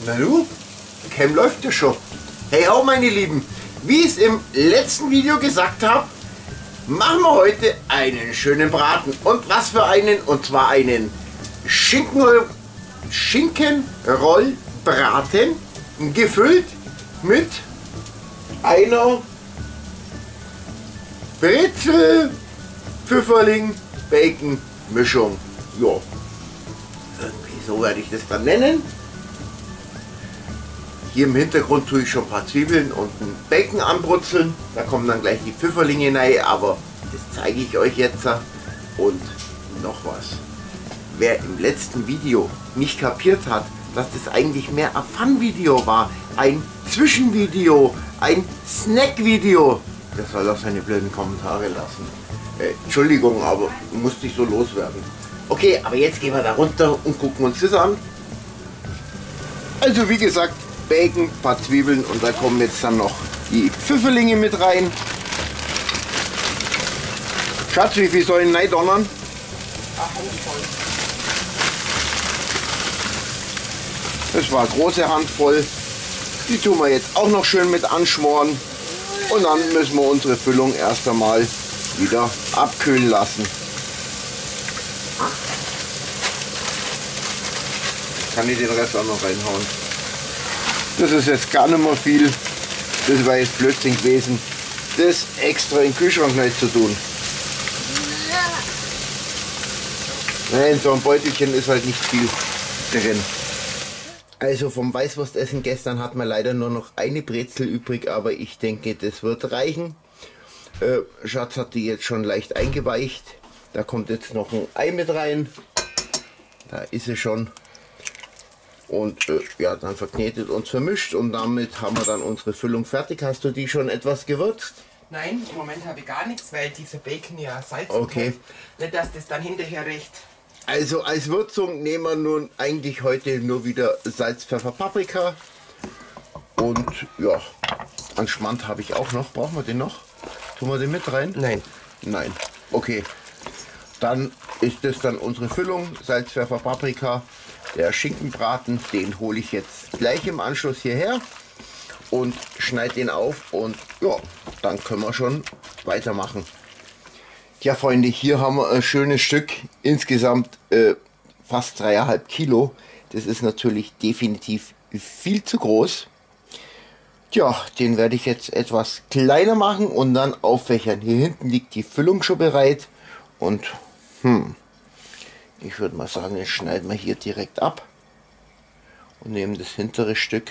Na du, Cam läuft ja schon. Hey auch meine Lieben, wie ich es im letzten Video gesagt habe, machen wir heute einen schönen Braten. Und was für einen? Und zwar einen Schinkenrollbraten, gefüllt mit einer Brezel, Pfifferling, Bacon Mischung. Ja, irgendwie so werde ich das dann nennen. Hier im Hintergrund tue ich schon ein paar Zwiebeln und ein Bacon anbrutzeln. Da kommen dann gleich die Pfifferlinge rein, aber das zeige ich euch jetzt. Und noch was. Wer im letzten Video nicht kapiert hat, dass das eigentlich mehr ein Fun-Video war, ein Zwischenvideo, ein Snack-Video, der soll auch seine blöden Kommentare lassen. Entschuldigung, aber musste ich so loswerden. Okay, aber jetzt gehen wir da runter und gucken uns das an. Also wie gesagt, Bacon, ein paar Zwiebeln und da kommen jetzt dann noch die Pfifferlinge mit rein. Schatz, wie viel sollen rein donnern? Das war eine große Handvoll. Die tun wir jetzt auch noch schön mit anschmoren. Und dann müssen wir unsere Füllung erst einmal wieder abkühlen lassen. Kann ich den Rest auch noch reinhauen. Das ist jetzt gar nicht mehr viel. Das war jetzt Blödsinn gewesen, das extra in den Kühlschrank nicht zu tun. Nein, so ein Beutelchen ist halt nicht viel drin. Also vom Weißwurstessen gestern hat man leider nur noch eine Brezel übrig, aber ich denke, das wird reichen. Schatz hat die jetzt schon leicht eingeweicht. Da kommt jetzt noch ein Ei mit rein. Da ist sie schon. Und ja, dann verknetet und vermischt und damit haben wir dann unsere Füllung fertig. Hast du die schon etwas gewürzt? Nein, im Moment habe ich gar nichts, weil dieser Bacon ja Salz okay. hat. Nicht, dass das dann hinterher recht. Also als Würzung nehmen wir nun eigentlich heute nur wieder Salz, Pfeffer, Paprika. Und ja, an Schmand habe ich auch noch. Brauchen wir den noch? Tun wir den mit rein? Nein. Nein. Okay. Dann ist das dann unsere Füllung. Salz, Pfeffer, Paprika. Der Schinkenbraten, den hole ich jetzt gleich im Anschluss hierher und schneide den auf und ja, dann können wir schon weitermachen. Ja Freunde, hier haben wir ein schönes Stück, insgesamt fast 3,5 Kilo. Das ist natürlich definitiv viel zu groß. Tja, den werde ich jetzt etwas kleiner machen und dann auffächern. Hier hinten liegt die Füllung schon bereit und ich würde mal sagen, jetzt schneiden wir hier direkt ab und nehmen das hintere Stück.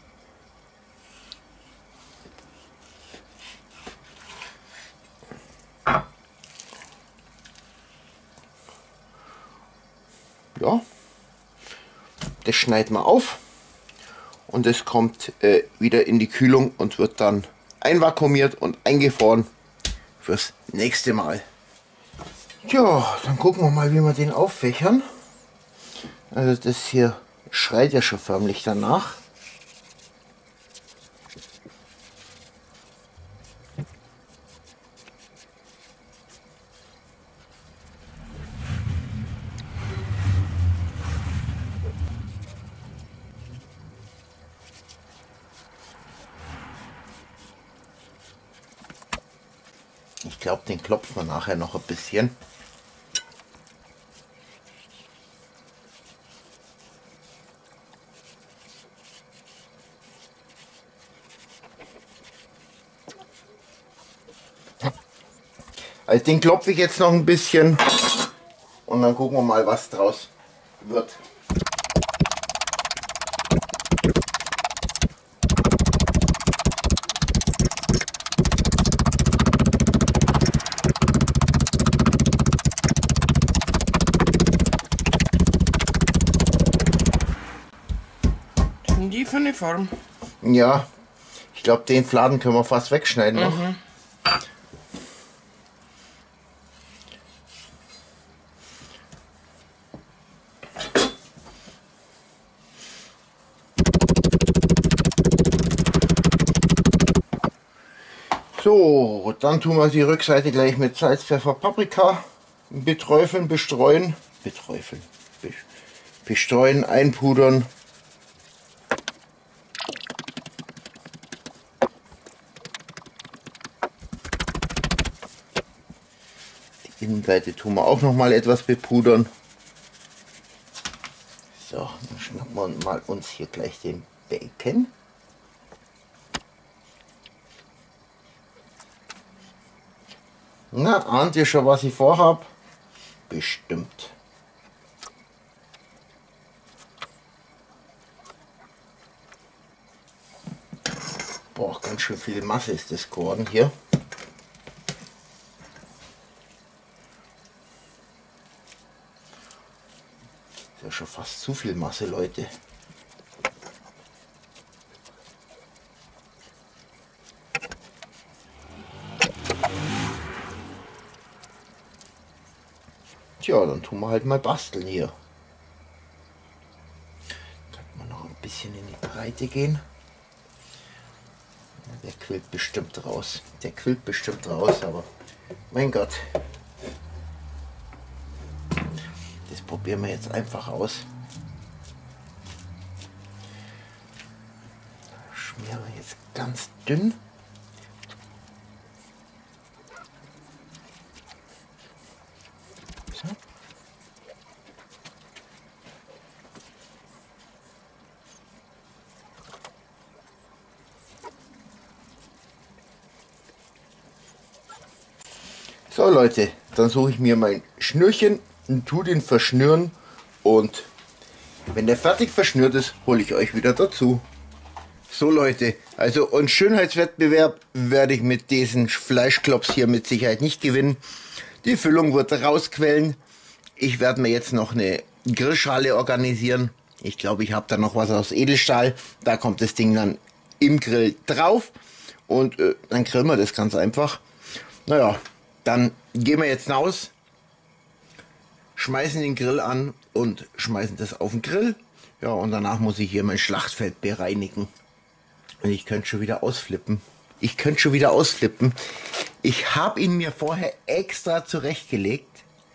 Ja, das schneiden wir auf und es kommt wieder in die Kühlung und wird dann einvakuumiert und eingefroren fürs nächste Mal. Ja, dann gucken wir mal, wie wir den auffächern. Also das hier schreit ja schon förmlich danach. Ich glaube, den klopfen wir nachher noch ein bisschen. Also den klopfe ich jetzt noch ein bisschen und dann gucken wir mal, was draus wird. Die für eine Form. Ja, ich glaube, den Fladen können wir fast wegschneiden noch. So, dann tun wir die Rückseite gleich mit Salz, Pfeffer, Paprika beträufeln, bestreuen, bestreuen, einpudern. Innenseite tun wir auch noch mal etwas bepudern. So, dann schnappen wir mal uns hier gleich den Bacon. Na, ahnt ihr schon, was ich vorhab? Bestimmt. Boah, ganz schön viel Masse ist das geworden hier. Ist ja schon fast zu viel Masse, Leute. Tja, dann tun wir halt mal basteln hier. Könnte man noch ein bisschen in die Breite gehen. Der quillt bestimmt raus. Der quillt bestimmt raus, aber mein Gott. Das probieren wir jetzt einfach aus. Schmieren wir jetzt ganz dünn. So. So Leute, dann suche ich mir mein Schnürchen und tue den verschnüren, und wenn der fertig verschnürt ist, hole ich euch wieder dazu. So Leute, also einen Schönheitswettbewerb werde ich mit diesen Fleischklops hier mit Sicherheit nicht gewinnen. Die Füllung wird rausquellen. Ich werde mir jetzt noch eine Grillschale organisieren. Ich glaube, ich habe da noch was aus Edelstahl. Da kommt das Ding dann im Grill drauf und dann grillen wir das ganz einfach. Naja, dann gehen wir jetzt raus, schmeißen den Grill an und schmeißen das auf den Grill. Ja, und danach muss ich hier mein Schlachtfeld bereinigen. Und ich könnte schon wieder ausflippen. Ich habe ihn mir vorher extra zurechtgelegt.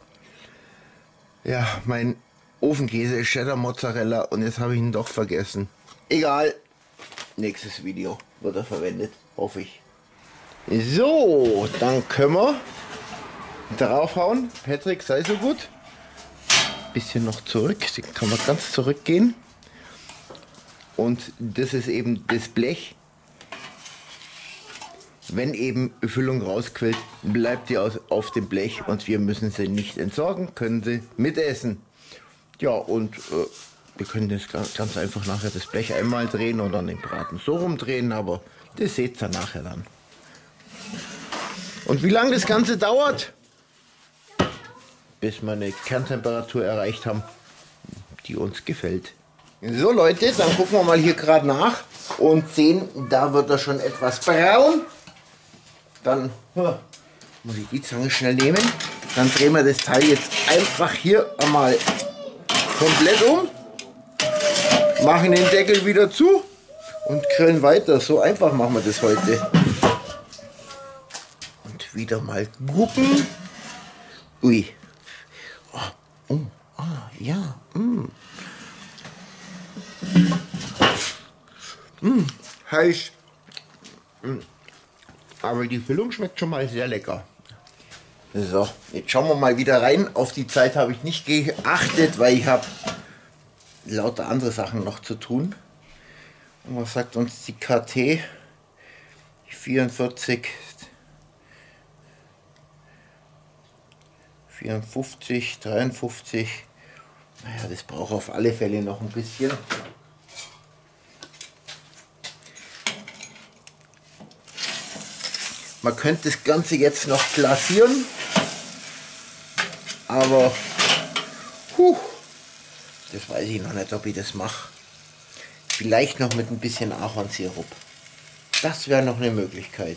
Ja, mein Ofenkäse, Cheddar Mozzarella, und jetzt habe ich ihn doch vergessen. Egal, nächstes Video wird er verwendet, hoffe ich. So, dann können wir draufhauen. Patrick, sei so gut. Bisschen noch zurück, dann kann man ganz zurückgehen. Und das ist eben das Blech. Wenn eben Füllung rausquillt, bleibt die auf dem Blech und wir müssen sie nicht entsorgen, können sie mitessen. Ja, und wir können das ganz einfach nachher das Blech einmal drehen und dann den Braten so rumdrehen, aber das seht ihr nachher dann. Und wie lange das Ganze dauert, bis wir eine Kerntemperatur erreicht haben, die uns gefällt. So Leute, dann gucken wir mal hier gerade nach und sehen, da wird er schon etwas braun. Dann muss ich die Zange schnell nehmen. Dann drehen wir das Teil jetzt einfach hier einmal komplett um. Machen den Deckel wieder zu und grillen weiter. So einfach machen wir das heute. Und wieder mal gucken. Ui. Ja. Heiß. Aber die Füllung schmeckt schon mal sehr lecker. So, jetzt schauen wir mal wieder rein. Auf die Zeit habe ich nicht geachtet, weil ich habe lauter andere Sachen noch zu tun. Und was sagt uns die KT? 44, 54, 53. Naja, das braucht auf alle Fälle noch ein bisschen. Man könnte das Ganze jetzt noch glasieren, aber das weiß ich noch nicht, ob ich das mache. Vielleicht noch mit ein bisschen Ahornsirup. Das wäre noch eine Möglichkeit.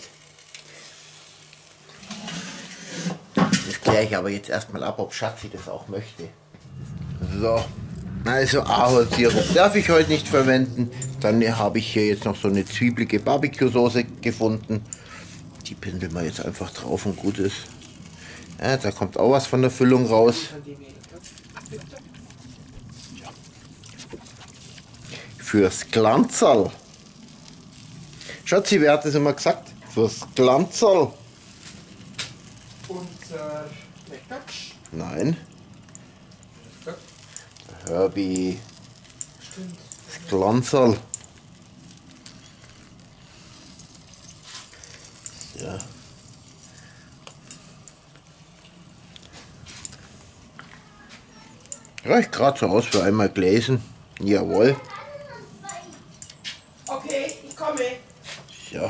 Das kläre ich aber jetzt erstmal ab, ob Schatzi das auch möchte. So, also Ahornsirup darf ich heute nicht verwenden. Dann habe ich hier jetzt noch so eine zwiebelige Barbecue-Soße gefunden. Die pinseln wir jetzt einfach drauf und gut ist. Ja, da kommt auch was von der Füllung raus. Ja. Fürs Glanzerl. Schatzi, wer hat das immer gesagt? Fürs Glanzerl. Unser Lecker. Nein. Herbie. Stimmt. Das Glanzerl. Ja. Reicht gerade so aus für einmal Gläsen. Jawohl. Okay, ich komme. Ja.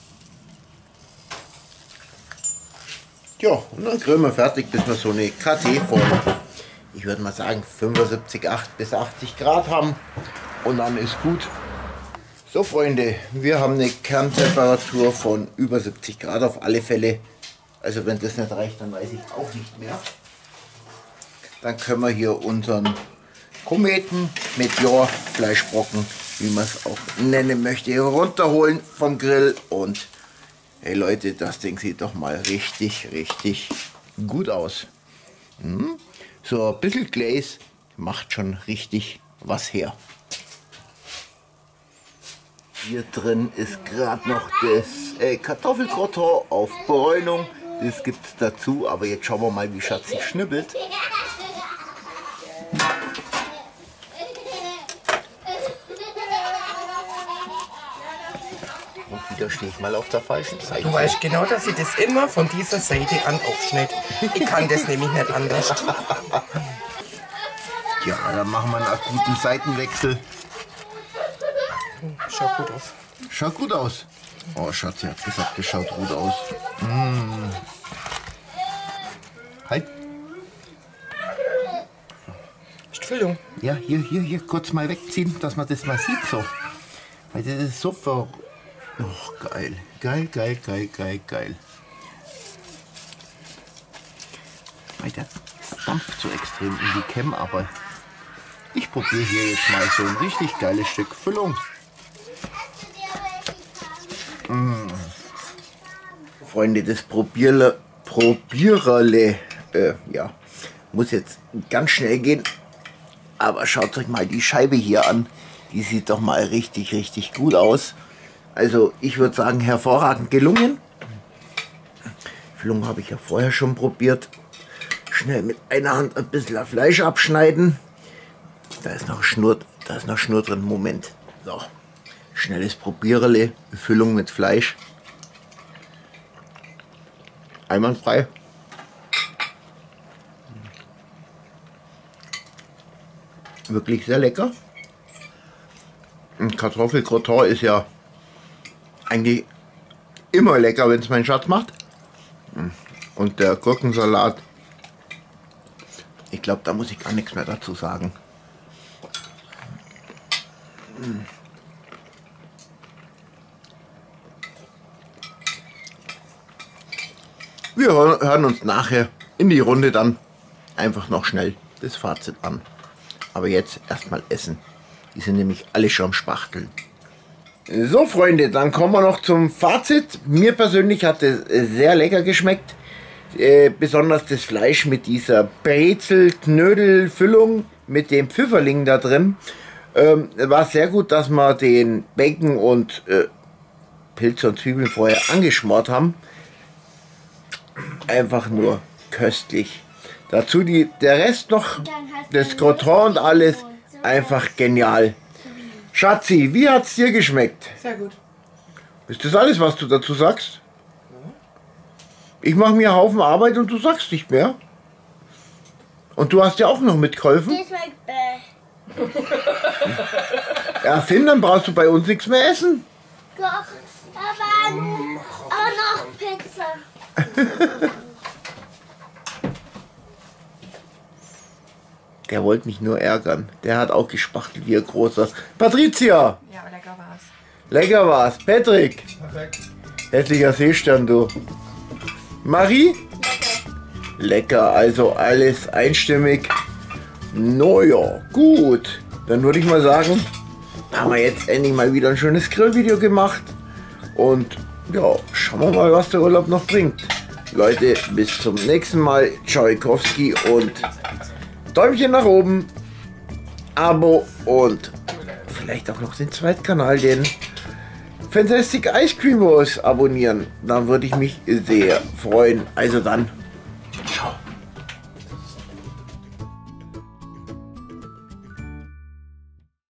Ja, und dann grillen wir fertig, bis wir so eine KT von, ich würde mal sagen, 75 bis 80 Grad haben. Und dann ist gut. So Freunde, wir haben eine Kerntemperatur von über 70 Grad auf alle Fälle. Also wenn das nicht reicht, dann weiß ich auch nicht mehr. Dann können wir hier unseren Kometen mit Fleischbrocken, wie man es auch nennen möchte, hier runterholen vom Grill. Und hey Leute, das Ding sieht doch mal richtig, richtig gut aus. So ein bisschen Glaze macht schon richtig was her. Hier drin ist gerade noch das Kartoffelgratin auf Bräunung. Das gibt es dazu, aber jetzt schauen wir mal, wie Schatzi schnippelt. Und wieder stehe ich mal auf der falschen Seite. Du weißt genau, dass ich das immer von dieser Seite an aufschneide. Ich kann das nämlich nicht anders. Ja, dann machen wir einen guten Seitenwechsel. Schaut gut aus. Schaut gut aus. Oh, Schatzi hat gesagt, das schaut gut aus. Halt. Ist die Füllung. Ja, hier kurz mal wegziehen, dass man das mal sieht so. Weil das ist so ver... Oh, geil. Geil. Weil der dampft so extrem in die Cam, aber ich probiere hier jetzt mal so ein richtig geiles Stück Füllung. Freunde, das Probiererle, ja, muss jetzt ganz schnell gehen. Aber schaut euch mal die Scheibe hier an. Die sieht doch mal richtig, richtig gut aus. Also ich würde sagen, hervorragend gelungen. Füllung habe ich ja vorher schon probiert. Schnell mit einer Hand ein bisschen Fleisch abschneiden. Da ist noch Schnur drin. Moment. So. Schnelles Probiererle. Füllung mit Fleisch. Einwandfrei. Wirklich sehr lecker. Ein Kartoffelgratin ist ja eigentlich immer lecker, wenn es mein Schatz macht. Und der Gurkensalat, ich glaube, da muss ich gar nichts mehr dazu sagen. Wir hören uns nachher in die Runde dann einfach noch schnell das Fazit an. Aber jetzt erstmal essen. Die sind nämlich alle schon am Spachteln. So Freunde, dann kommen wir noch zum Fazit. Mir persönlich hat es sehr lecker geschmeckt. Besonders das Fleisch mit dieser Brezel-Knödel-Füllung mit dem Pfifferling da drin. War sehr gut, dass wir den Bacon und Pilze und Zwiebeln vorher angeschmort haben. Einfach nur köstlich. Dazu der Rest noch, das Gratin und alles, einfach genial. Schatzi, wie hat es dir geschmeckt? Sehr gut. Ist das alles, was du dazu sagst? Ich mache mir einen Haufen Arbeit und du sagst nicht mehr. Und du hast ja auch noch mitgeholfen. Ja, Finn, dann brauchst du bei uns nichts mehr essen. Doch, aber noch Pizza. Der wollte mich nur ärgern. Der hat auch gespachtelt wie ein großer. Patricia! Ja, aber lecker war's. Lecker war's. Patrick! Perfekt. Hässlicher Seestern, du. Marie? Lecker, also alles einstimmig. Naja, gut. Dann würde ich mal sagen, haben wir jetzt endlich mal wieder ein schönes Grillvideo gemacht. Und ja, schauen wir mal, was der Urlaub noch bringt. Leute, bis zum nächsten Mal. Tschaikowski und Däumchen nach oben, Abo und vielleicht auch noch den zweiten Kanal, den Fantastic Ice Cream Wars abonnieren. Dann würde ich mich sehr freuen. Also dann,